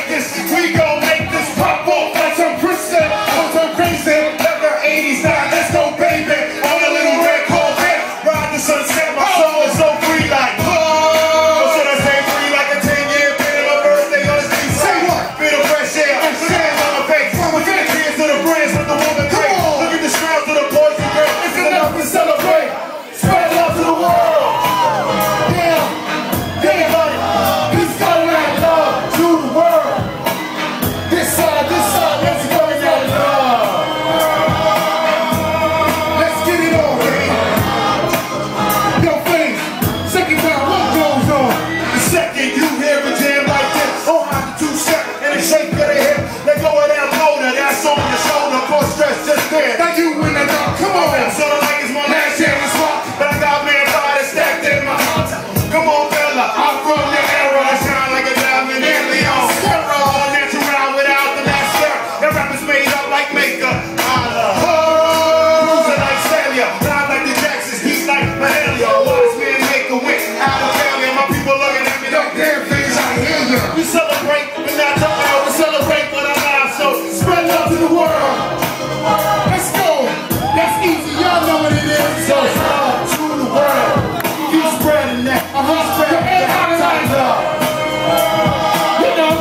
like this. We gon' make this pop off like some Kristen. I'm so crazy. Like the 80s now. Let's go, baby. On a little red Corvette. Ride the sunset. My soul is so free like. Or should I say free like a 10-year been my birthday on the street? Say what? Bit of fresh air. Sands on my face. From the tears to the brands with the woman great. Look at the scrounge to the boys and girls. It's enough to celebrate. Spread love to the world. Thank you in the dark. Come on. Sort of like it's my last chance to swap, but I got man fire stacked in my heart. Come on, fella. I'm from the era. I shine like a diamond in Leon. All natural without the mascara. That rap is made up like makeup. Cruising like Celia. Live like the Jacksons. Heat like Mahalia. Wise men make a win out of failure. My people looking at me like damn things I hear you. We celebrate, but not the world. We celebrate for the lives. So spread love to the world. Let's go. That's easy. Y'all know what it is. So love to the world. Keep spreading that. Spread that. Time's up. You know.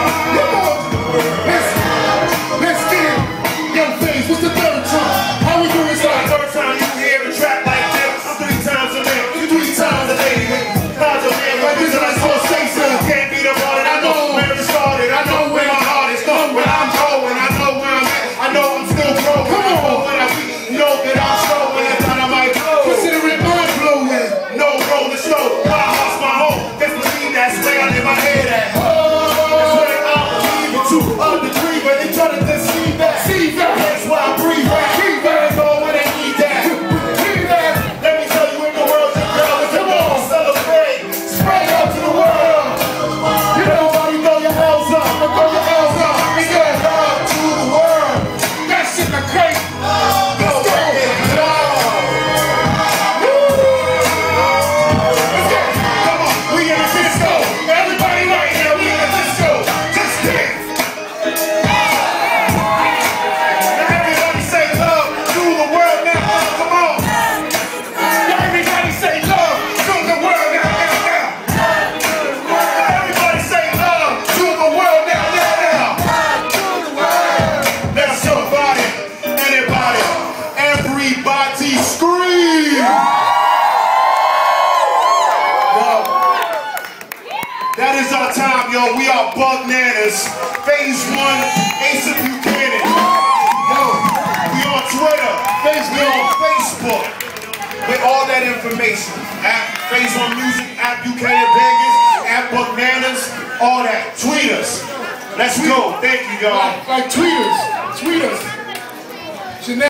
Let's get it. Young Things, what's the third time? How we doing this? Third time you hear a track like this. I'm 3 times a man. You 3 times a lady. How's a man like this? And I saw say so. Can't be the one. I know where it started. I know where my heart is. Know where I'm going. I know where I'm at. I know I'm still growing. Come on. Know that I'm slow and I thought I might blow. Consider it mind blowing. No roller slow. My heart's my home. Best believe that's where I live my head at. That's where I'm leaving to under 3, but they try to deceive that. See that. That's why I breathe that. Keep that. Go when they need that. Keep that. Let me tell you in the world, your girl is come on. Celebrate. Spread out to the world. You know nobody throw your L's up. Throw your L's up. We got love to the world. That shit the crazy. That is our time, yo. We are Bugnanas. Phase 1, Asa Buchanan. Yo, we on Twitter. We on Facebook. With all that information. At Phase 1 Music, at Buchanan Vegas, at Bugnanas, all that. Tweet us. Let's go. Thank you, y'all. Like tweet us. Tweet us.